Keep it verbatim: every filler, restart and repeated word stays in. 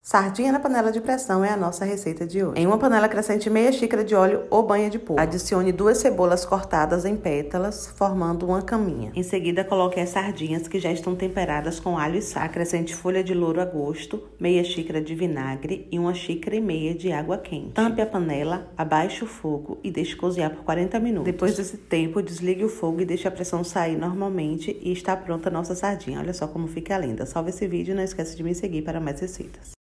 Sardinha na panela de pressão é a nossa receita de hoje. Em uma panela crescente, meia xícara de óleo ou banha de porco. Adicione duas cebolas cortadas em pétalas, formando uma caminha. Em seguida, coloque as sardinhas que já estão temperadas com alho e sal. Acrescente folha de louro a gosto, meia xícara de vinagre e uma xícara e meia de água quente. Tampe a panela, abaixe o fogo e deixe cozinhar por quarenta minutos. Depois desse tempo, desligue o fogo e deixe a pressão sair normalmente e está pronta a nossa sardinha. Olha só como fica linda. Salve esse vídeo e não esqueça de me seguir para mais receitas.